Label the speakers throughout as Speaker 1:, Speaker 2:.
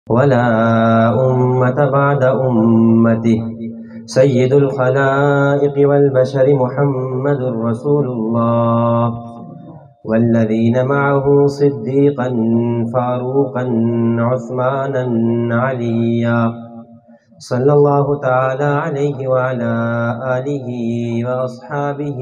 Speaker 1: ولا أمة بعد أمته سيد الخلائق والبشر محمد رسول الله والذين معه صديقا فاروقا عثمانا عليا صلى الله تعالى عليه وعلى آله وأصحابه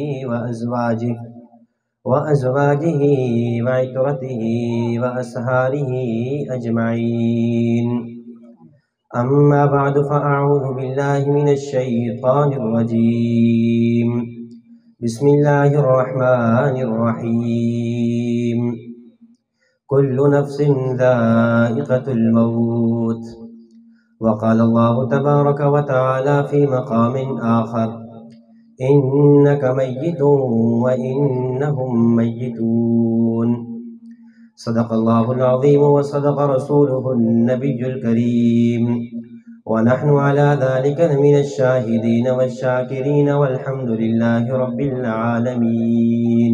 Speaker 1: وأزواجه وعترته وأصهاره أجمعين. أما بعد فأعوذ بالله من الشيطان الرجيم. بسم الله الرحمن الرحيم. كل نفس ذائقة الموت. وقال الله تبارك وتعالى في مقام آخر: إنك ميت وإنهم ميتون. صدق الله العظيم وصدق رسوله النبي الكريم، ونحن على ذلك من الشاهدين والشاكرين والحمد لله رب العالمين.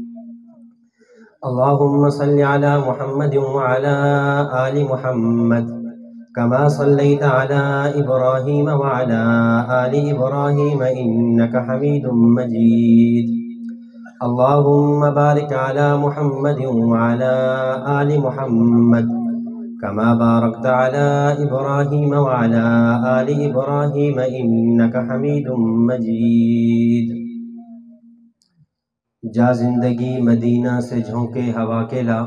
Speaker 1: اللهم صل على محمد وعلى آل محمد كما صليت على إبراهيم وعلى آل إبراهيم إنك حميد مجيد. اللهم بارك على محمد وعلى آل محمد كما باركت على إبراهيم وعلى آل إبراهيم إنك حميد مجيد. جا زندگی مدینہ سے جھونکے ہوا کے لا،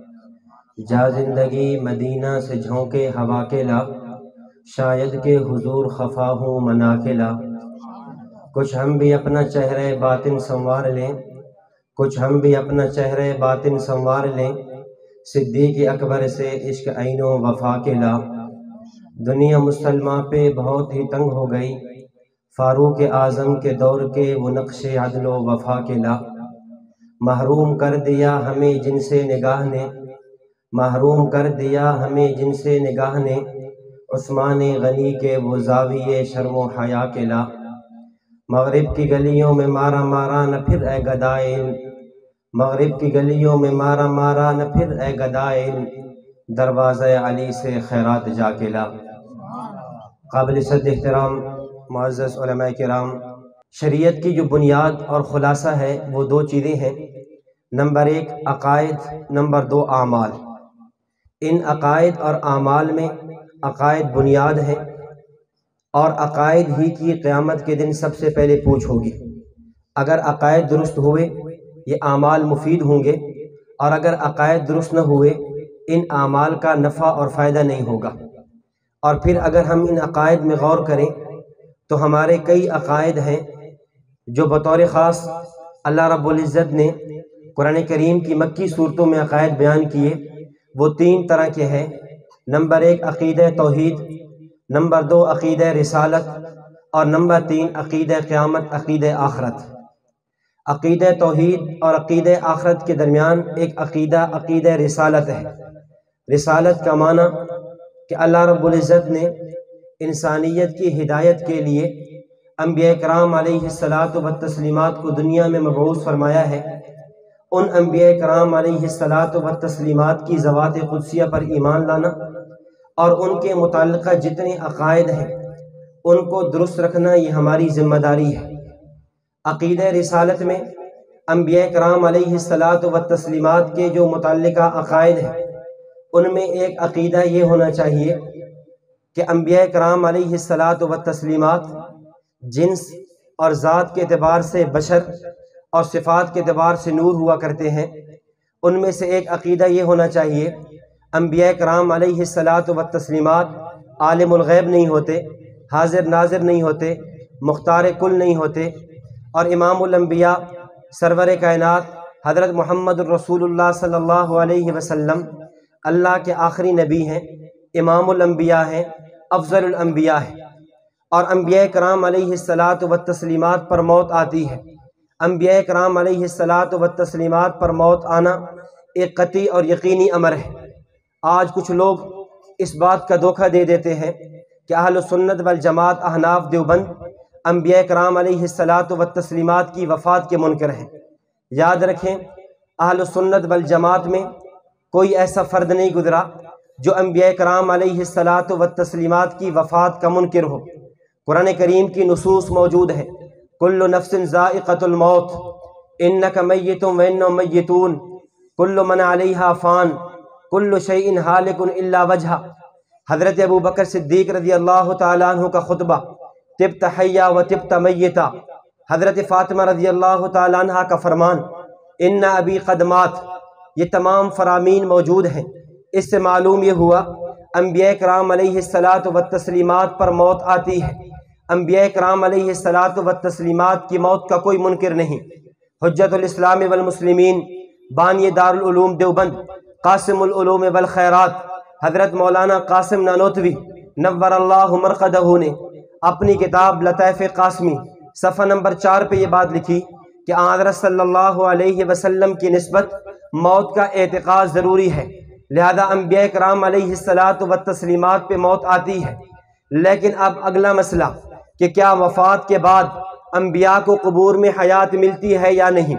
Speaker 1: جا زندگی مدینہ سے جھونکے ہوا کے لا، شاید کہ حضور خفا ہوں منا کے لا. کچھ ہم بھی اپنا چہرے باطن سنوار لیں، کچھ ہم بھی اپنا چہرے باطن سنوار لیں، صدیق اکبر سے عشق عین و وفا کے لا. دنیا مسلمہ پہ بہت ہی تنگ ہو گئی، فاروق اعظم کے دور کے وہ نقش عدل و وفا کے لا. محروم کر دیا ہمیں جن سے نگاہ نے، محروم کر دیا ہمیں جن سے نگاہ نے، عثمان غنی کے وہ زاویے شرم و حیا کے لا. مغرب کی گلیوں میں مارا مارا نہ پھر اے گدائے، مغرب کی گلیوں میں مارا مارا نہ پھر اے گدائے، دروازہ علی سے خیرات جا کے لا. قابل صد احترام معزز علماء کرام، شریعت کی جو بنیاد اور خلاصہ ہے وہ دو چیزیں ہیں. نمبر 1 عقائد، نمبر 2 اعمال. ان عقائد اور اعمال میں عقائد بنیاد ہیں، اور عقائد ہی کی قیامت کے دن سب سے پہلے پوچھ ہوگی. اگر عقائد درست ہوئے یہ اعمال مفید ہوں گے، اور اگر عقائد درست نہ ہوئے ان اعمال کا نفع اور فائدہ نہیں ہوگا. اور پھر اگر ہم ان عقائد میں غور کریں تو ہمارے کئی عقائد ہیں جو بطور خاص اللہ رب العزت نے قرآن کریم کی مکی صورتوں میں عقائد بیان کیے. وہ 3 طرح کے ہیں. نمبر 1 عقیدہ توحید، نمبر 2 عقیدہ رسالت، اور نمبر 3 عقیدہ قیامت، عقیدہ آخرت. عقیدہ توحید اور عقیدہ آخرت کے درمیان ایک عقیدہ رسالت ہے. رسالت کا معنی کہ اللہ رب العزت نے انسانیت کی ہدایت کے لیے انبیاء کرام علیہ الصلاۃ والتسلیمات کو دنیا میں مبعوث فرمایا ہے. ان انبیاء کرام علیہ الصلاۃ والتسلیمات کی ذوات قدسیہ پر ایمان لانا اور ان کے متعلقہ جتنے عقائد ہیں ان کو درست رکھنا یہ ہماری ذمہ داری ہے. عقیدہ رسالت میں انبیاء کرام علیہ الصلاۃ والتسلیمات کے جو متعلقہ عقائد ہیں ان میں ایک عقیدہ یہ ہونا چاہیے کہ انبیاء کرام علیہ الصلاۃ والتسلیمات جنس اور ذات کے اعتبار سے بشر اور صفات کے اعتبار سے نور ہوا کرتے ہیں. ان میں سے ایک عقیدہ یہ ہونا چاہیے انبیاء کرام علیہ الصلاۃ والتسلیمات عالم الغیب نہیں ہوتے، حاضر ناظر نہیں ہوتے، مختار کل نہیں ہوتے، اور امام الانبیاء سرور کائنات حضرت محمد الرسول اللہ صلی اللہ علیہ وسلم اللہ کے آخری نبی ہیں، امام الانبیاء ہیں، افضل الانبیاء ہیں. اور انبیاء کرام علیہ الصلاۃ والتسلیمات پر موت آتی ہے. انبیاء کرام علیہ الصلاۃ والتسلیمات پر موت آنا ایک قطعی اور یقینی امر ہے. آج کچھ لوگ اس بات کا دھوکہ دے دیتے ہیں کہ اہل سنت والجماعت احناف دیوبند انبیاء کرام علیہ الصلاۃ والتسلیمات کی وفات کے منکر ہیں. یاد رکھیں اہل سنت والجماعت میں کوئی ایسا فرد نہیں گزرا جو انبیاء کرام علیہ الصلاۃ والتسلیمات کی وفات کا منکر ہو۔ قرآن کریم کی نصوص موجود ہیں، کل نفس ذائقۃ الموت، انک میت وانہم میتون، کل من علیہا فان، کل شیء ہالک الا وجہہ۔ حضرت ابو بکر صدیق رضی اللہ تعالیٰ عنہ کا خطبہ، طبت حیا و طبت میتا۔ حضرت فاطمہ رضی اللہ تعالیٰ عنہ کا فرمان، ان ابی قد مات۔ یہ تمام فرامین موجود ہیں۔ اس سے معلوم یہ ہوا انبیاء کرام علیہ الصلاۃ والتسلیمات پر موت آتی ہے۔ انبیاء کرام علیہ الصلاۃ والتسلیمات کی موت کا کوئی منکر نہیں۔ حجت الاسلام والمسلمین، بانی دارالعلوم دیوبند، قاسم العلوم والخیرات، حضرت مولانا قاسم نانوتوی نور اللہ مرقدہ نے اپنی کتاب لطائف قاسمی صفحہ نمبر 4 پہ یہ بات لکھی کہ حضرت صلی اللہ علیہ وسلم کی نسبت موت کا اعتقاد ضروری ہے، لہذا انبیاء کرام علیہ الصلاۃ والتسلیمات پہ موت آتی ہے۔ لیکن اب اگلا مسئلہ کہ کیا وفات کے بعد انبیاء کو قبور میں حیات ملتی ہے یا نہیں؟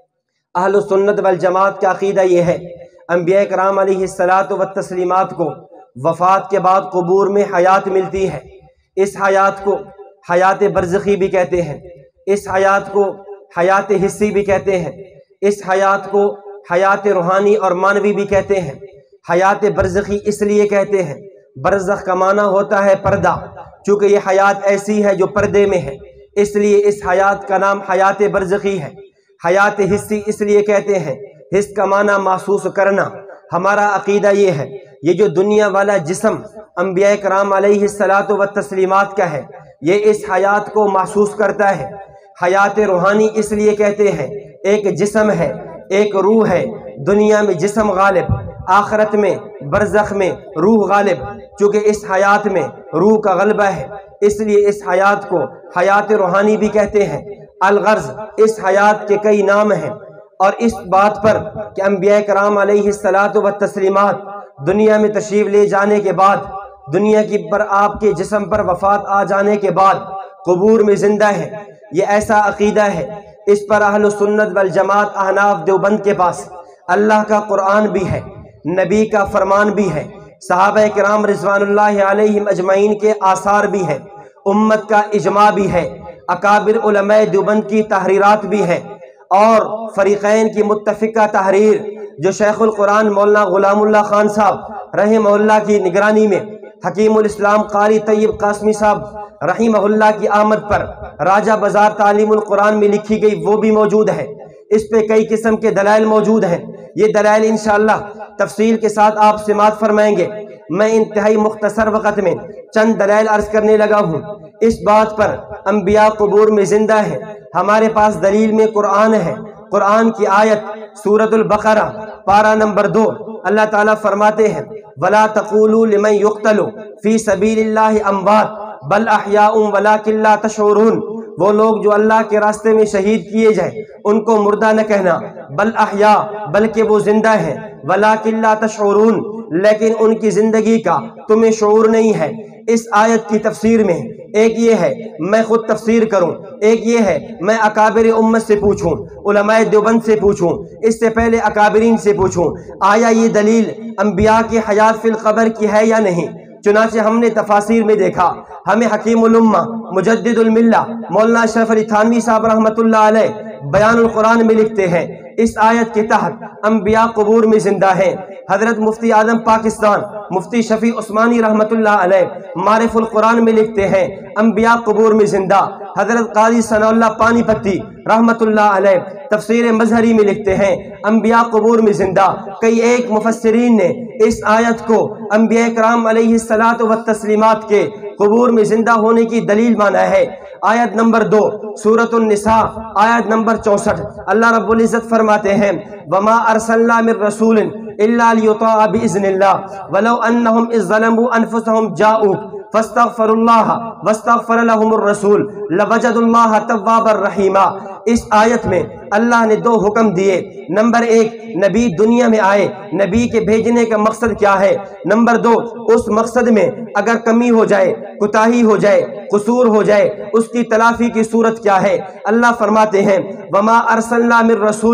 Speaker 1: اہل سنت والجماعت کا عقیدہ یہ ہے، انبیاء کرام علیہ الصلاۃ والتسلیمات کو وفات کے بعد قبور میں حیات ملتی ہے۔ اس حیات کو حیات برزخی بھی کہتے ہیں، اس حیات کو حیات حسی بھی کہتے ہیں، اس حیات کو حیات روحانی اور مانوی بھی کہتے ہیں۔ حیات برزخی اس لیے کہتے ہیں، برزخ کا معنی ہوتا ہے پردہ، چونکہ یہ حیات ایسی ہے جو پردے میں ہے، اس لیے اس حیات کا نام حیات برزخی ہے۔ حیات حسی اس لیے کہتے ہیں، حس کا معنی محسوس کرنا۔ ہمارا عقیدہ یہ ہے، یہ جو دنیا والا جسم انبیاء کرام علیہ الصلاۃ والتسلیمات کا ہے، یہ اس حیات کو محسوس کرتا ہے۔ حیات روحانی اس لیے کہتے ہیں، ایک جسم ہے، ایک روح ہے، دنیا میں جسم غالب، آخرت میں برزخ میں روح غالب، چونکہ اس حیات میں روح کا غلبہ ہے، اس لیے اس حیات کو حیات روحانی بھی کہتے ہیں۔ الغرض اس حیات کے کئی نام ہیں، اور اس بات پر کہ انبیاء کرام علیہ الصلاۃ والتسلیمات دنیا میں تشریف لے جانے کے بعد، دنیا کی پر آپ کے جسم پر وفات آ جانے کے بعد قبور میں زندہ ہے، یہ ایسا عقیدہ ہے۔ اس پر اہل سنت والجماعت احناف دیوبند کے پاس اللہ کا قرآن بھی ہے، نبی کا فرمان بھی ہے، صحابہ کرام رضوان اللہ علیہم اجمعین کے آثار بھی ہیں، امت کا اجماع بھی ہے، اکابر علماء دیوبند کی تحریرات بھی ہیں، اور فریقین کی متفقہ تحریر جو شیخ القرآن مولانا غلام اللہ خان صاحب رحمہ اللہ کی نگرانی میں حکیم الاسلام قاری طیب قاسمی صاحب رحمہ اللہ کی آمد پر راجہ بازار تعلیم القرآن میں لکھی گئی، وہ بھی موجود ہے۔ اس پہ کئی قسم کے دلائل موجود ہیں، یہ دلائل انشاءاللہ تفصیل کے ساتھ آپ سماعت فرمائیں گے۔ میں انتہائی مختصر وقت میں چند دلائل عرض کرنے لگا ہوں۔ اس بات پر انبیاء قبور میں زندہ ہیں، ہمارے پاس دلیل میں قرآن ہے۔ قرآن کی آیت سورۃ البقرہ پارہ نمبر 2، اللہ تعالیٰ فرماتے ہیں، وَلَا تَقُولُوا لِمَنْ يُقْتَلُ فِي سَبِيلِ اللَّهِ أَمْوَاتٌ بَلْ أَحْيَاءٌ وَلَٰكِن لَا تَشْعُرُونَ۔ وہ لوگ جو اللہ کے راستے میں شہید کیے جائیں ان کو مردہ نہ کہنا، بل احیاء بلکہ وہ زندہ ہیں، وَلَٰكِن لَا تَشْعُرُونَ لیکن ان کی زندگی کا تمہیں شعور نہیں ہے۔ اس آیت کی تفسیر میں ایک یہ ہے میں خود تفسیر کروں، ایک یہ ہے میں اکابر امت سے پوچھوں، علماء دیوبند سے پوچھوں، اس سے پہلے اکابرین سے پوچھوں، آیا یہ دلیل انبیاء کی حیات فی القبر کی ہے یا نہیں؟ چنانچہ ہم نے تفاسیر میں دیکھا، ہمیں حکیم الامہ مجدد الملہ مولانا اشرف علی تھانوی صاحب رحمۃ اللہ علیہ بیان القرآن میں لکھتے ہیں، اس آیت کے تحت انبیاء قبور میں زندہ ہیں۔ حضرت مفتی اعظم پاکستان مفتی شفیع عثمانی رحمۃ اللہ علیہ معرف القرآن میں لکھتے ہیں، انبیاء قبور میں زندہ۔ حضرت قاضی ثناء اللہ پانی پتی رحمۃ اللہ علیہ تفسیر مظہری میں لکھتے ہیں، انبیاء قبور میں زندہ۔ کئی ایک مفسرین نے اس آیت کو انبیاء کرام علیہ الصلاۃ والتسلیمات کے قبور میں زندہ ہونے کی دلیل مانا ہے۔ آیت نمبر 2 سورۃ النساء آیت نمبر 64، اللہ رب العزت فرماتے ہیں، وما ارسلنا من رسول الا لیطاع باذن اللہ ولو انہم اذ ظلموا انفسهم جاؤوک فاستغفروا اللہ واستغفر لهم الرسول لوجدوا اللہ توابا رحیما۔ اس آیت میں اللہ نے 2 حکم دیے، نمبر 1 نبی دنیا میں آئے، نبی کے بھیجنے کا مقصد کیا ہے، نمبر 2 اس مقصد میں اگر کمی ہو جائے، کوتاہی ہو جائے، قصور ہو جائے، اس کی تلافی کی صورت کیا ہے۔ اللہ فرماتے ہیں، وما ارسلنا من رسول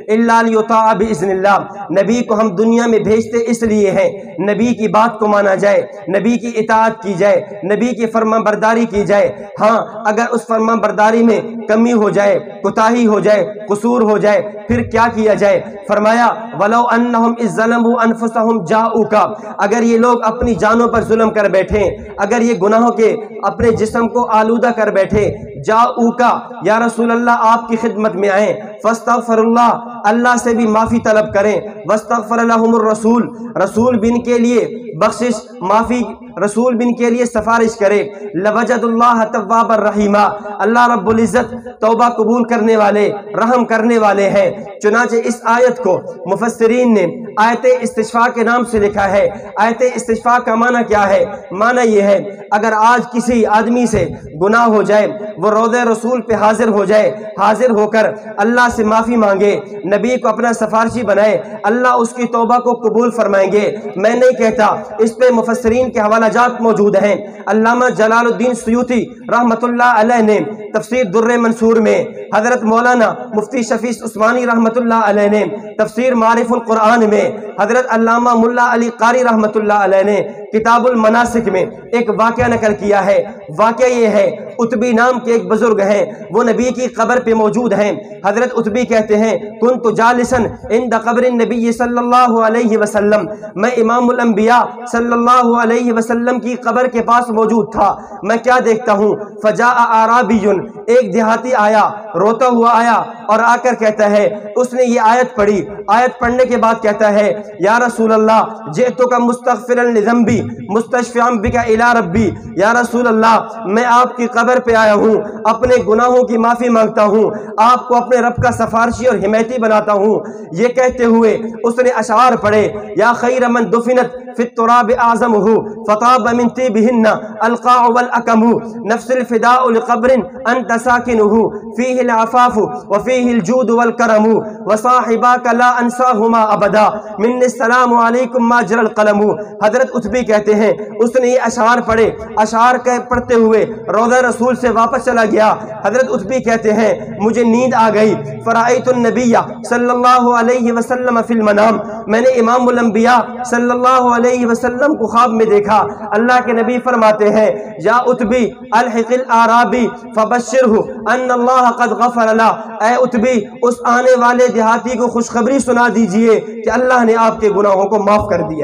Speaker 1: इल्ला लियुताअ बिइज़्निल्लाह। नबी को हम दुनिया में भेजते इसलिए हैं नबी की बात को माना जाए, नबी की इताअत की जाए, नबी की फरमाबरदारी की जाए। हाँ, अगर उस फरमाबरदारी में कमी हो जाए, कोताही हो जाए, कसूर हो जाए, फिर क्या किया जाए? फरमाया वलौ अन्नहुम इज़्ज़लमू अनफुसहुम जाऊका, अगर ये लोग अपनी जानों पर जुल्म कर बैठे, अगर ये गुनाहों के अपने जिस्म को आलूदा कर बैठे, जाऊका या रसूल अल्लाह आपकी खिदमत में आए, फस्तगफिरुल्लाह, अल्लाह से भी माफ़ी तलब करें, वस्तगफर लहुमुर रसूल, रसूल बिन के लिए बख्शिश माफ़ी, रसूल बिन के लिए सिफारिश करे, लवजदुल्लाह तव्वाबर रहीमा, अल्लाह रब्बुल इज़्ज़त तौबा कबूल करने वाले, रहम करने वाले हैं। चुनांचे इस आयत को मुफस्सिरीन ने आयत इस्तिशफा के नाम से लिखा है। आयत इस्तिशफा का माना क्या है? माना ये है, अगर आज किसी आदमी से गुनाह हो जाए, वो रोज़े रसूल पे हाजिर हो जाए, हाजिर होकर अल्लाह से माफ़ी मांगे, नबी को अपना सिफारिशी बनाए, अल्लाह उसकी तौबा को कबूल फरमाएंगे। मैं नहीं कहता, इस पे मुफस्सिरीन के हवालाजात मौजूद हैं। अल्लामा जलालुद्दीन सुयूती रहमतुल्लाह अलैह ने तफसीर दुर्र मंसूर में, हज़रत मौलाना मुफ्ती शफीस उस्मानी रहमतुल्लाह अलैह ने तफसीर मारिफुल कुरान में, हज़रत अल्लामा मुल्ला अली कारी रहमतुल्लाह अलैह ने किताबुल मनासिक में एक वाक़या नकल किया है। वाक़या ये है, उतबी नाम के एक बुजुर्ग हैं, वो नबी की कब्र पे मौजूद हैं। हज़रत उतबी कहते हैं, कुन्तु जालिसन इंद क़ब्रिन नबी सल्लल्लाहु अलैहि वसल्लम, मैं इमामुल अंबिया सल्लल्लाहु अलैहि वसल्लम की कब्र के पास मौजूद था। मैं क्या देखता हूँ, फजाअ आराबियुन, एक देहाती आया, रोता हुआ आया और आकर कहता है, उसने ये आयत पढ़ी। आयत पढ़ने के बाद कहता है, या रसूल अल्लाह जिअतुका मुस्तगफिरन लिज़ंबी मुस्तशफ़िअन बिका इला रब्बी, या रसूल अल्लाह मैं आपकी कब्र पे आया हूँ, अपने गुनाहों की माफ़ी मांगता हूँ, आपको अपने रब का सफारशी और हिमैती बनाता हूँ। ये कहते हुए उसने अशआर पढ़े, या खैर मन दुफिनत फित तुराब आज़महु फताब मिन तिबिहिन्ना अलक़ाउ वल अकमु नफ्सिल फ़िदाउ लिक़ब्रिन अंत साकिनुहु फ़ीहिल अफ़ाफ़ु व फ़ीहिल जूद वल करमु व साहिबाका ला अंसाहुमा अबदा मिन्नी सलामु अलैकुम मा जरल क़लमु। हज़रत उतबी कहते हैं, उसने ये अशआर पढ़े, अशआर के पढ़ते हुए रोज़ा रसूल से वापस चला गया। हज़रत उतबी कहते हैं, मुझे नींद आ गई, फ़राअयतुन नबिय्या सल्लल्लाहु अलैहि वसल्लम फ़िल मनाम, मैंने इमामुल अंबिया सल्लल्लाहु अलैहि वसल्लम को ख्वाब में देखा। अल्लाह के नबी फरमाते हैं, या उतबी अलहिक़िल आराबी फबश्शिरहु अन्नल्लाह क़द गफ़र लह, ऐ उतबी उस आने वाले देहाती को खुशखबरी सुना दीजिए कि अल्लाह ने आपके गुनाहों को माफ़ कर दिया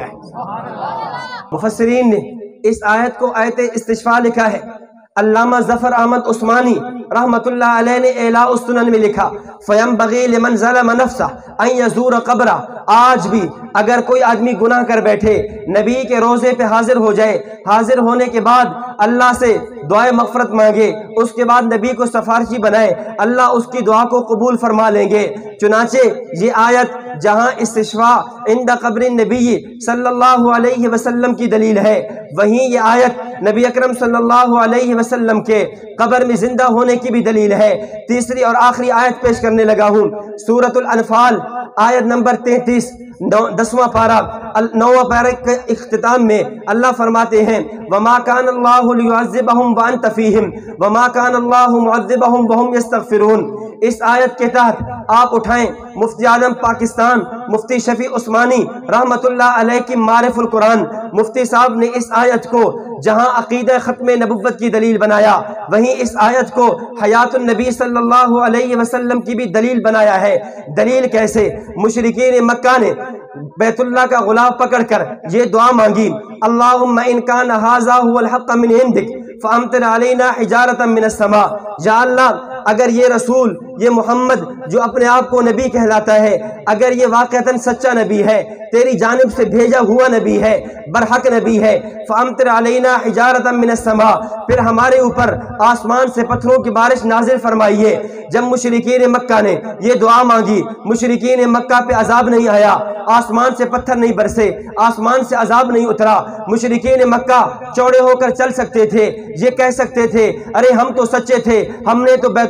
Speaker 1: है। मुफस्सिरीन ने इस आयत को आयत इस्तिशफा लिखा है। अल्लामा ज़फ़र अहमद उस्मानी रहमतुल्लाह अलैह ने इलाउस सुनन में लिखा, फ़यंबग़ी लिमन ज़लम नफ़्सह अन यज़ूर क़ब्रा, आज भी अगर कोई आदमी गुनाह कर बैठे, नबी के रोज़े पे हाजिर हो जाए, हाजिर होने के बाद अल्लाह से दुआए मग़फ़रत मांगे, उसके बाद नबी को सफारशी बनाए, अल्लाह उसकी दुआ को कबूल फरमा लेंगे। चुनांचे ये आयत जहाँ इस्तिशफ़ा इंद क़ब्रिन नबी सल्लल्लाहु अलैहि वसल्लम की दलील है, वहीं ये आयत नबी अकरम सल्लल्लाहु अलैहि वसल्लम के कब्र में जिंदा होने की भी दलील है। तीसरी और आखिरी आयत पेश करने लगा हूँ, सूरतुल अनफाल आयत नंबर 33, 10वां पारा, 9वां पारा के इख्तिताम में अल्लाह फरमाते हैं, वमा कान अल्लाहु लियुअज़्ज़िबहुम व अंत फ़ीहिम वमा कान अल्लाहु मुअज़्ज़िबहुम व हुम यस्तग़फ़िरून। इस आयत के तहत आप उठाएं मुफ्ती आलम पाकिस्तान मुफ्ती शफी उस्मानी रहमतुल्लाह अलैह की मारिफुल कुरान, मुफ्ती साहब ने इस आयत को जहां अकीदा ख़त्म नबुव्वत की दलील बनाया, वहीं इस आयत को हयातुन नबी सल्लल्लाहु अलैहि वसल्लम की भी दलील बनाया है। दलील कैसे? मुशरिकीन मक्का ने बैतुल्लाह का गुलाब पकड़कर ये दुआ मांगी, अल्लाहुम्मा इन कान हाज़ा हुवल हक़्क़ मिन इंदिक फ़अम्तिर अलैना हिजारतम मिनस समा, या अल्लाह अगर ये रसूल, ये मोहम्मद जो अपने आप को नबी कहलाता है, अगर ये वाक़अतन सच्चा नबी है, तेरी जानिब से भेजा हुआ नबी है, बरहक नबी है, फ़अम्तिर अलैना हिजारतम मिनस समा, फिर हमारे ऊपर आसमान से पत्थरों की बारिश नाजिल फरमाइए। जब मुशरिकीन मक्का ने ये दुआ मांगी, मुशरिकीन मक्का पे अजाब नहीं आया, आसमान से पत्थर नहीं बरसे, आसमान से अजाब नहीं उतरा। मुशरिकीन मक्का चौड़े होकर चल सकते थे, ये कह सकते थे, अरे हम तो सच्चे थे, हमने तो बैतुल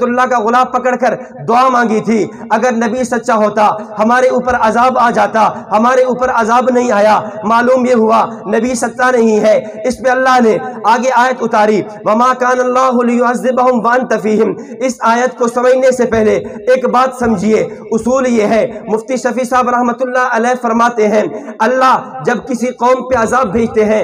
Speaker 1: اللہ کا غلاف پکڑ کر دعا مانگی تھی، اگر نبی سچا ہوتا ہمارے اوپر عذاب آ جاتا، ہمارے اوپر عذاب نہیں آیا۔ معلوم یہ ہوا نبی سچا نہیں ہے۔ اس پہ اللہ نے آگے آیت اتاری، وَمَا كَانَ اللَّهُ لِيُعَذِّبَهُمْ وَأَنْتَ فِيهِمْ۔ اس آیت کو سمجھنے سے پہلے ایک بات سمجھیے، اصول یہ ہے، مفتی شفیع صاحب رحمۃ اللہ علیہ فرماتے ہیں اللہ جب کسی قوم پہ عذاب بھیجتے ہیں،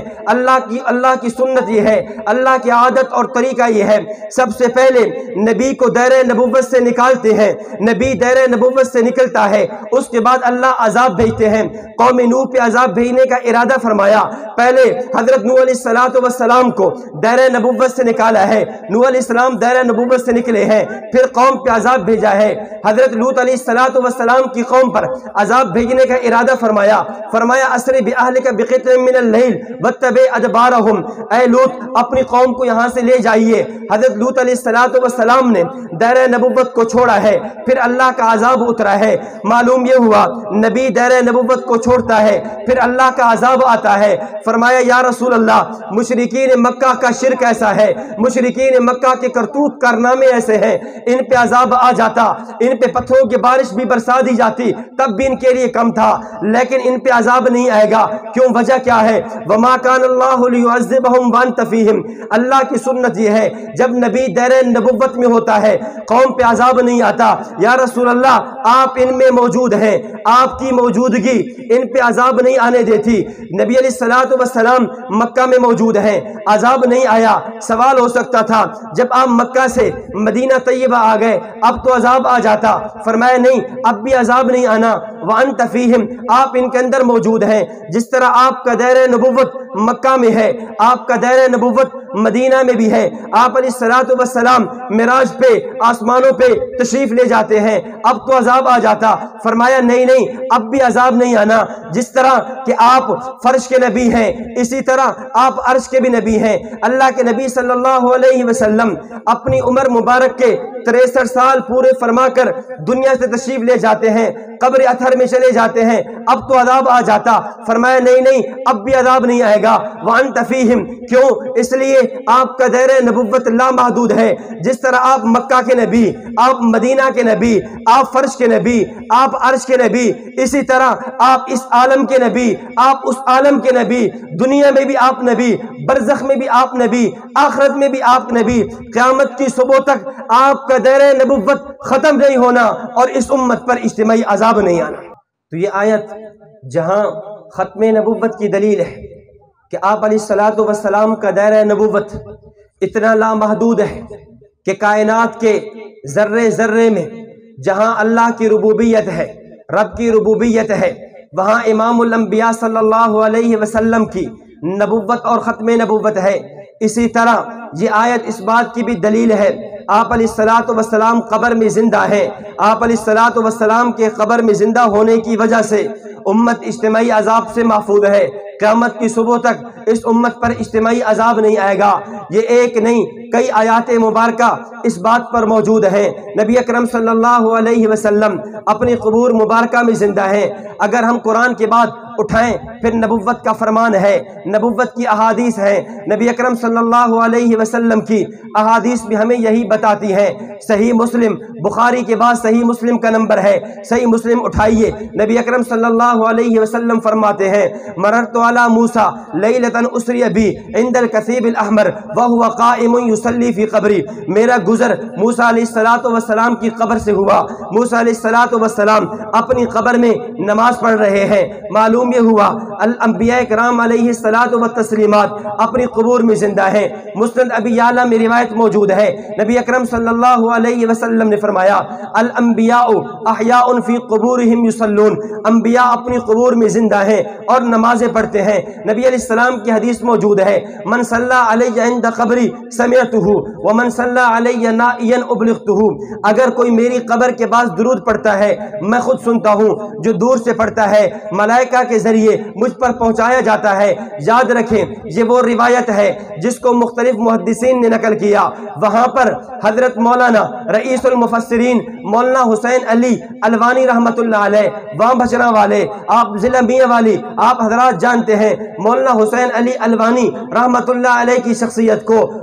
Speaker 1: اللہ کی سنت یہ ہے، اللہ کی عادت اور طریقہ یہ ہے، سب سے پہلے نبی کو دائرہ نبوت سے نکالتے ہیں، نبی دائرہ نبوت سے نکلتا ہے، اس کے بعد اللہ عذاب بھیجتے ہیں۔ قوم نوح پہ عذاب بھیجنے کا ارادہ فرمایا، پہلے حضرت نوح علیہ السلام کو دائرہ نبوت سے نکالا ہے، نوح علیہ السلام دائرہ نبوت سے نکلے ہیں، پھر قوم پہ عذاب بھیجا ہے۔ حضرت لوط علیہ السلام کی قوم پر عذاب بھیجنے کا ارادہ فرمایا اسری بأہلک بقطع من اللیل واتبع ادبارہم، اے لوط اپنی قوم کو یہاں سے لے جائیے۔ حضرت لوط علیہ السلام نے دائرہ نبوت کو چھوڑا ہے، پھر اللہ کا عذاب اترا ہے۔ معلوم یہ ہوا نبی دائرہ نبوت کو چھوڑتا ہے، پھر اللہ کا عذاب آتا ہے۔ فرمایا یا رسول اللہ مشرکین مکہ کا شرک ایسا ہے، مشرکین مکہ کے کرتوت کارنامے ایسے ہیں، ان پہ عذاب آ جاتا، ان پہ پتھروں کی بارش بھی برسا دی جاتی تب بھی ان کے لیے کم تھا، لیکن ان پہ عذاب نہیں آئے گا۔ کیوں؟ وجہ کیا ہے؟ وَمَا كَانَ اللَّهُ لِيُعَذِّبَهُمْ وَأَنْتَ فِيهِمْ۔ اللہ کی سنت یہ ہے جب نبی دائرہ نبوت میں ہوتا ہے قوم پہ عذاب نہیں آتا۔ یا رسول اللہ آپ ان میں موجود ہیں، آپ کی موجودگی ان پہ عذاب نہیں آنے دیتی۔ نبی علیہ السلام مکہ میں موجود ہیں، عذاب نہیں آیا۔ سوال ہو سکتا تھا جب آپ مکہ سے مدینہ طیبہ آ گئے اب تو عذاب آ جاتا، فرمایا نہیں اب بھی عذاب نہیں آنا، وَأَنْتَ فِيهِمْ، آپ ان کے اندر موجود ہیں۔ جس طرح آپ کا دائرہ نبوت مکہ میں ہے، آپ کا دائرہ نبوت مدینہ میں بھی ہے۔ آپ علیہ السلام معراج پہ آسمانوں پہ تشریف لے جاتے ہیں، اب تو عذاب آ جاتا، فرمایا نہیں اب بھی عذاب نہیں آنا۔ جس طرح کہ آپ فرش کے نبی ہیں اسی طرح آپ عرش کے بھی نبی ہیں۔ اللہ کے نبی صلی اللہ علیہ وسلم اپنی عمر مبارک کے 63 سال پورے فرما کر دنیا سے تشریف لے جاتے ہیں، قبر اطہر میں چلے جاتے ہیں، اب تو عذاب آ جاتا، فرمایا نہیں اب بھی عذاب نہیں آئے گا۔ وَأَنْتَ فِيهِمْ، کیوں؟ اس لیے آپ کا دائرہ نبوت لامحدود ہے۔ جس طرح آپ مکہ کے نبی، آپ مدینہ کے نبی، آپ فرش کے نبی، آپ عرش کے نبی، اسی طرح آپ اس عالم کے نبی، آپ اس عالم کے نبی، دنیا میں بھی آپ نبی، برزخ میں بھی آپ نبی، آخرت میں بھی آپ نبی، قیامت کی صبح تک آپ کا دائرہ نبوت ختم نہیں ہونا اور اس امت پر اجتماعی عذاب نہیں آنا۔ تو یہ آیت جہاں ختم نبوت کی دلیل ہے کہ آپ علیہ السلام کا دائرہ نبوت اتنا لامحدود ہے کہ کائنات کے ذرے ذرے میں جہاں اللہ کی ربوبیت ہے، رب کی ربوبیت ہے، وہاں امام الانبیاء صلی اللہ علیہ وسلم کی نبوت اور ختم نبوت ہے۔ اسی طرح یہ آیت اس بات کی بھی دلیل ہے آپ علیہ السلام قبر میں زندہ ہیں، آپ علیہ السلام کے قبر میں زندہ ہونے کی وجہ سے امت اجتماعی عذاب سے محفوظ ہے، قیامت کی صبح تک اس امت پر اجتماعی عذاب نہیں آئے گا۔ یہ ایک نہیں کئی آیات مبارکہ اس بات پر موجود ہیں۔ نبی اکرم صلی اللہ علیہ وسلم اپنی قبور مبارکہ میں زندہ ہیں۔ اگر ہم قرآن کے بعد اٹھائیں پھر نبوت کا فرمان ہے، نبوت کی احادیث ہیں، نبی اکرم صلی اللہ علیہ وسلم کی احادیث بھی ہمیں یہی بتاتی ہیں۔ صحیح مسلم، بخاری کے بعد صحیح مسلم کا نمبر ہے، صحیح مسلم اٹھائیے، نبی اکرم صلی اللہ علیہ وسلم فرماتے ہیں مررت علی موسیٰ لیلۃ اسری بی عند الکثیب الاحمر وہو قائم یصلی فی قبری، میرا گزر موسیٰ علیہ السلام کی قبر سے ہوا، موسیٰ علیہ السلام اپنی قبر میں نماز پڑھ رہے ہیں۔ معلوم یہ ہوا الانبیاء کرام علیہ التسلیمات اپنی قبور میں زندہ ہیں۔ مسند ابی یعلا میں روایت موجود ہے، نبی اکرم صلی اللہ علیہ وسلم نے فرمایا الانبیاء احیاء فی قبورہم یصلون، انبیاء اپنی قبور میں زندہ ہیں اور نمازیں پڑھتے ہیں۔ نبی علیہ السلام کی حدیث موجود ہے من صلی علی عند قبری سمعتہ ومن صلی علی نائیا ابلغتہ، اگر کوئی میری قبر کے پاس درود پڑھتا ہے میں خود سنتا ہوں، جو دور سے پڑھتا ہے ملائکہ کے ذریعے مجھ پر پہنچایا جاتا ہے۔ یاد رکھیں یہ وہ روایت ہے جس کو مختلف محدثین نے نقل کیا۔ وہاں پر حضرت مولانا رئیس المفسرین مولانا حسین علی الوانی رحمت اللہ علیہ، وہاں بچنا والے، آپ ضلع میاں والی آپ حضرات جانتے ہیں مولانا حسین علی الوانی رحمت اللہ علیہ کی شخصیت کو،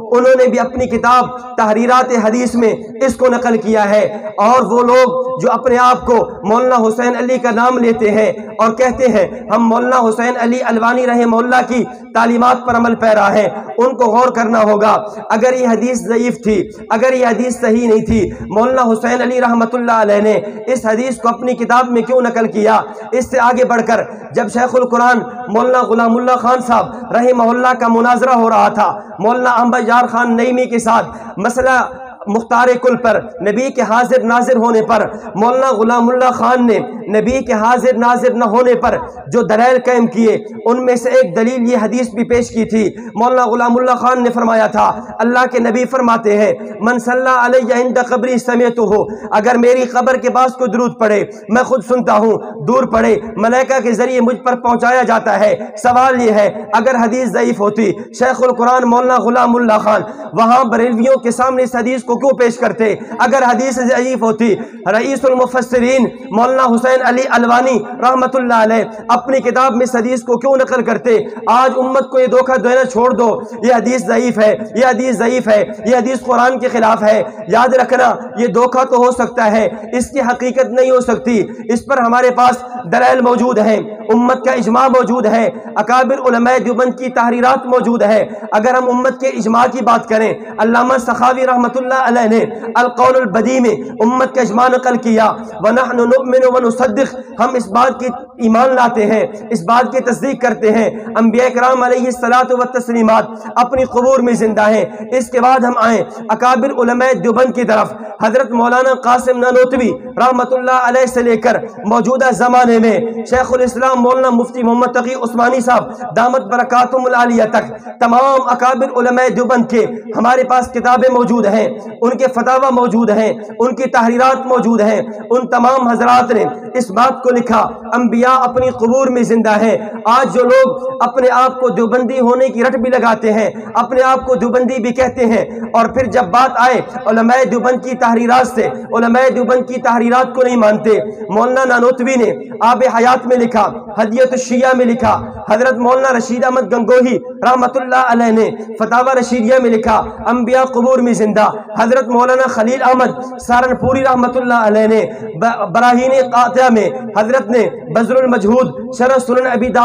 Speaker 1: انہوں نے بھی اپنی کتاب تحریرات حدیث میں اس کو نقل کیا ہے۔ اور وہ لوگ جو اپنے آپ کو مولانا حسین علی کا نام لیتے ہیں اور کہتے ہیں ہم مولانا حسین علی الوانی رحمہ اللہ کی تعلیمات پر عمل پیرا ہیں، ان کو غور کرنا ہوگا۔ اگر یہ حدیث ضعیف تھی، اگر یہ حدیث صحیح نہیں تھی، مولانا حسین علی رحمۃ اللہ علیہ نے اس حدیث کو اپنی کتاب میں کیوں نقل کیا؟ اس سے آگے بڑھ کر جب شیخ القرآن مولانا غلام اللہ خان صاحب رحمہ اللہ کا مناظرہ ہو رہا تھا مولانا احمد یار خان نعیمی کے ساتھ مسئلہ مختار کل پر، نبی کے حاضر ناظر ہونے پر، مولانا غلام اللہ خان نے نبی کے حاضر ناظر نہ ہونے پر جو دلائل قائم کیے ان میں سے ایک دلیل یہ حدیث بھی پیش کی تھی۔ مولانا غلام اللہ خان نے فرمایا تھا اللہ کے نبی فرماتے ہیں من صلی علیہ عند قبری سمعتہ، اگر میری قبر کے پاس کوئی درود پڑھے میں خود سنتا ہوں، دور پڑھے ملائکہ کے ذریعے مجھ پر پہنچایا جاتا ہے۔ سوال یہ ہے اگر حدیث ضعیف ہوتی شیخ القرآن مولانا غلام اللہ خان وہاں بریلویوں کے سامنے اس حدیث کو کیوں پیش کرتے؟ اگر حدیث ضعیف ہوتی رئیس المفسرین مولانا حسین علی الوانی رحمت اللہ علیہ اپنی کتاب میں اس حدیث کو کیوں نقل کرتے؟ آج امت کو یہ دھوکہ دینا چھوڑ دو، یہ حدیث ضعیف ہے، یہ حدیث ضعیف ہے، یہ حدیث قرآن کے خلاف ہے۔ یاد رکھنا یہ دھوکہ تو ہو سکتا ہے، اس کی حقیقت نہیں ہو سکتی۔ اس پر ہمارے پاس دلائل موجود ہیں، امت کا اجماع موجود ہے، اکابر علماء دیوبند کی تحریرات موجود ہے۔ اگر ہم امت کے اجماع کی بات کریں، علامہ سخاوی رحمت اللہ علیہ نے القول البدی میں امت کا اجماع نقل کیا، وَنَحْنُ نُؤْمِنُ وَنُصَدِّقُ، ہم اس بات کی ایمان لاتے ہیں، اس بات کی تصدیق کرتے ہیں انبیاء کرام علیہ الصلاۃ والتسلیمات اپنی قبور میں زندہ ہیں۔ اس کے بعد ہم آئیں اکابر علماء دیوبند کی طرف، حضرت مولانا قاسم نانوتوی رحمت اللہ علیہ سے لے کر موجودہ زمانے میں شیخ الاسلام مولانا مفتی محمد تقی عثمانی صاحب دامت برکاتہم العالیہ تک تمام اکابر علماء دیوبند کے ہمارے پاس کتابیں موجود ہیں، ان کے فتاوی موجود ہیں، ان کی تحریرات موجود ہیں۔ ان تمام حضرات نے اس بات کو لکھا انبیاء اپنی قبور میں زندہ ہیں۔ آج جو لوگ اپنے آپ کو دیوبندی ہونے کی رٹ بھی لگاتے ہیں، اپنے آپ کو دیوبندی بھی کہتے ہیں، اور پھر جب بات آئے علماء دیوبند کی تحریرات سے علماء دیوبند کی تحریرات کو نہیں مانتے۔ مولانا نانوتوی نے آب حیات میں لکھا، ہدیۃ الشیعہ میں لکھا، حضرت مولانا رشید احمد گنگوہی رحمت اللہ علیہ نے فتاوی رشیدیہ میں لکھا انبیاء قبور میں زندہ، حضرت مولانا خلیل احمد سہارنپوری رحمت اللہ علیہ نے براہین قاطعہ میں، حضرت نے بذل المجہود شرح سنن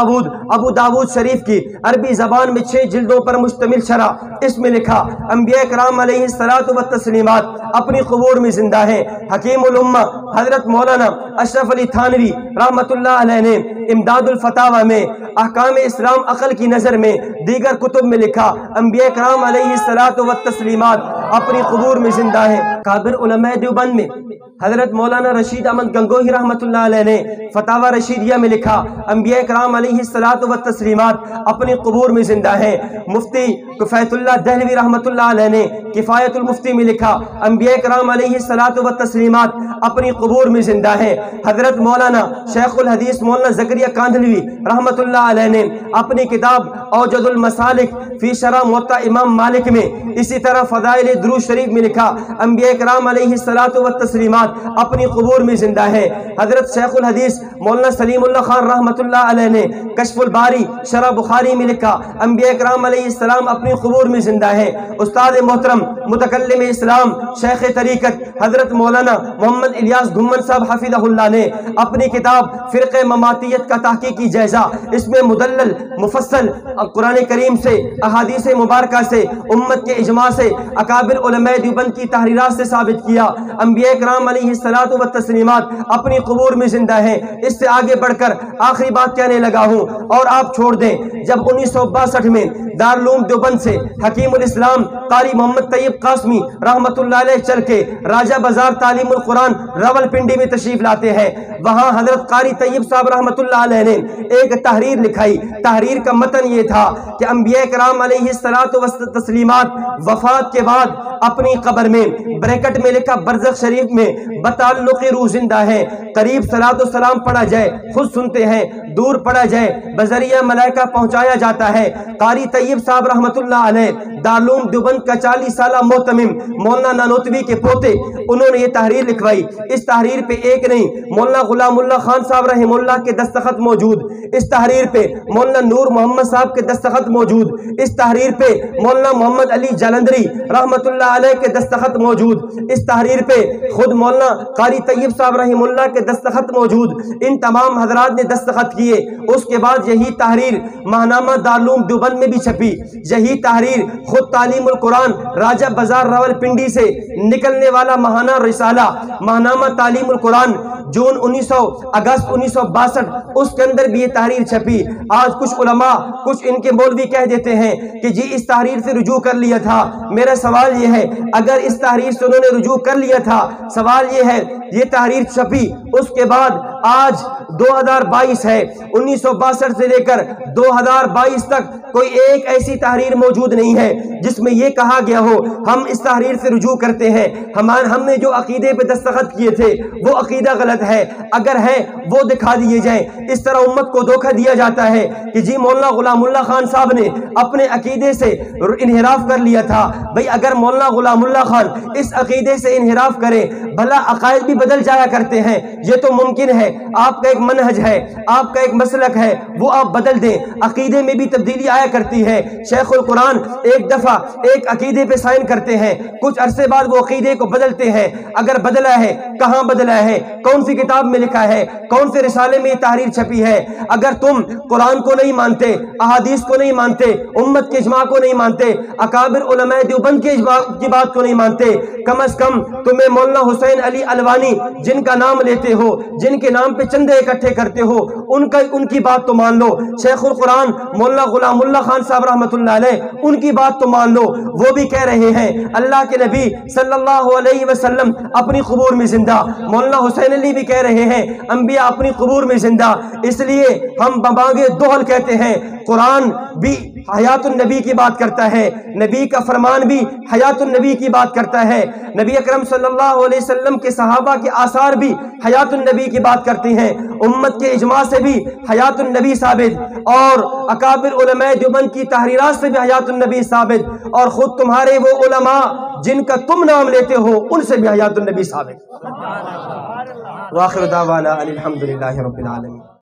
Speaker 1: ابو داود شریف کی عربی زبان میں 6 جلدوں پر مشتمل شرح، اس میں لکھا انبیاء کرام علیہ الصلاۃ والتسلیمات اپنی قبور میں زندہ ہیں۔ حکیم الامہ حضرت مولانا اشرف علی تھانوی رحمت اللہ علیہ نے امداد الفتاوی میں احکام اسلام عقل کی نظر میں دیگر کتب میں لکھا انبیاء کرام علیہ الصلاۃ والتسلیمات اپنی قبور میں زندہ ہیں۔ کابر علماء دیوبند میں حضرت مولانا رشید احمد گنگوہی رحمت اللہ علیہ نے فتاوی رشیدیہ میں لکھا انبیاء کرام علیہ الصلاۃ والتسلیمات اپنی قبور میں زندہ ہیں۔ مفتی کفایت اللہ دہلوی رحمت اللہ علیہ نے کفایت المفتی میں لکھا انبیاء کرام علیہ الصلاۃ والتسلیمات اپنی قبور میں زندہ ہیں۔ حضرت مولانا شیخ الحدیث مولانا زکریا کاندھلوی رحمت اللہ علیہ نے اپنی کتاب اوجد المسالک فی شرح موطا امام مالک میں اسی طرح فضائل درود شریف میں لکھا انبیاء کرام علیہ الصلاۃ والتسلیمات اپنی قبور میں زندہ ہے۔ حضرت شیخ الحدیث مولانا سلیم اللہ خان رحمت اللہ علیہ نے کشف الباری شرح بخاری میں لکھا انبیاء کرام علیہ السلام اپنی قبور میں زندہ ہیں۔ استاد محترم متکلم اسلام شیخ طریقت حضرت مولانا محمد الیاس گھمن صاحب حفظہ اللہ نے اپنی کتاب فرقہ مماتیت کا تحقیقی جائزہ، اس میں مدلل مفصل قرآن کریم سے احادیث مبارکہ سے امت کے اجماع سے اکابر علماء دیوبند کی تحریرات سے ثابت کیا انبیاء کرام علیہ الصلاۃ والتسلیمات اپنی قبور میں زندہ ہیں۔ اس سے آگے بڑھ کر آخری بات کہنے لگا ہوں اور آپ چھوڑ دیں، جب 1962 میں دارالعلوم دیوبند سے حکیم الاسلام قاری محمد طیب قاسمی رحمت اللہ علیہ چل کے راجہ بازار تعلیم القرآن راولپنڈی میں تشریف لاتے ہیں، وہاں حضرت قاری طیب صاحب رحمت اللہ علیہ نے ایک تحریر لکھائی۔ تحریر کا متن یہ تھا کہ انبیاء کرام علیہ الصلاۃ والتسلیمات وفات کے بعد اپنی قبر میں، بریکٹ میں لکھا برزخ شریف میں بتعلق روح زندہ ہے، قریب صلاۃ و سلام پڑھا جائے خود سنتے ہیں، دور پڑھا جائے بذریعہ ملائکہ پہنچایا جاتا ہے۔ قاری طیب صاحب رحمۃ اللہ علیہ دارالعلوم دیوبند کا 40 سالہ محتمم مولانا نانوتوی کے پوتے، انہوں نے یہ تحریر لکھوائی۔ اس تحریر پہ ایک نہیں، مولانا غلام اللہ خان صاحب رحم اللہ کے دستخط موجود، اس تحریر پہ مولانا نور محمد صاحب کے دستخط موجود، اس تحریر پہ مولانا محمد علی جالندری رحمۃ اللہ علیہ کے دستخط موجود، اس تحریر پہ خود مولانا قاری طیب صاحب رحم اللہ کے دستخط موجود۔ ان تمام حضرات نے دستخط کیے۔ اس کے بعد یہی تحریر ماہنامہ دارالعلوم دیوبند میں بھی چھپی۔ یہی تحریر خود تعلیم القرآن راجہ بازار راولپنڈی سے نکلنے والا ماہانہ رسالہ ماہنامہ تعلیم القرآن جون 1900 اگست 1962 اس کے اندر بھی یہ تحریر چھپی۔ آج کچھ علماء کچھ ان کے مولوی کہہ دیتے ہیں کہ جی اس تحریر سے رجوع کر لیا تھا۔ میرا سوال یہ ہے اگر اس تحریر سے انہوں نے رجوع کر لیا تھا، سوال یہ ہے یہ تحریر چھپی اس کے بعد آج 2022 ہے، 1962 سے لے کر 2022 تک کوئی ایک ایسی تحریر موجود نہیں ہے جس میں یہ کہا گیا ہو ہم اس تحریر سے رجوع کرتے ہیں، ہم نے جو عقیدے پہ دستخط کیے تھے وہ عقیدہ غلط ہے، اگر ہے وہ دکھا دیے جائیں۔ اس طرح امت کو دھوکہ دیا جاتا ہے کہ جی مولانا غلام اللہ خان صاحب نے اپنے عقیدے سے انحراف کر لیا تھا۔ بھئی اگر مولانا غلام اللہ خان اس عقیدے سے انحراف کرے، بھلا عقائد بھی بدل جایا کرتے ہیں، یہ تو ممکن ہے، آپ کا ایک منہج ہے، آپ کا ایک مسلک ہے، وہ آپ بدل دیں، عقیدے میں بھی تبدیلی آیا کرتی ہے۔ شیخ القرآن ایک دفعہ ایک عقیدے پہ سائن کرتے ہیں، کچھ عرصے بعد وہ عقیدے کو بدلتے ہیں، اگر بدلا ہے کہاں بدلا ہے، کون سی کتاب میں لکھا ہے، کون سے رسالے میں یہ تحریر چھپی ہے؟ اگر تم قرآن کو نہیں مانتے، احادیث کو نہیں مانتے، امت کے اجماع کو نہیں مانتے، اکابر علماء دیوبند کے اجماع کی بات کو نہیں مانتے، کم از کم تمہیں مولانا حسین علی الوانی جن کا نام لیتے ہو، جن کے نام پہ چندے اکٹھے کرتے ہو، ان کی بات تو مان لو۔ شیخ القرآن مولانا غلام اللہ خان صاحب رحمۃ اللہ علیہ ان کی بات تو مان لو، وہ بھی کہہ رہے ہیں اللہ کے نبی صلی اللہ علیہ وسلم اپنی قبور میں زندہ، مولانا حسین علی بھی کہہ رہے ہیں انبیاء اپنی قبور میں زندہ۔ اس لیے ہم بمانگے دوہل کہتے ہیں، قرآن بھی حیات النبی کی بات کرتا ہے، نبی کا فرمان بھی حیات النبی کی بات کرتا ہے، نبی اکرم صلی اللہ علیہ وسلم کے صحابہ کے آثار بھی حیات النبی کی بات کرتے ہیں، امت کے اجماع سے بھی حیات النبی ثابت، اور اکابر علماء دیوبند کی تحریرات سے بھی حیات النبی ثابت، اور خود تمہارے وہ علماء جن کا تم نام لیتے ہو ان سے بھی حیات النبی ثابت۔ وآخر دعوانا الحمدللہ رب العالمین۔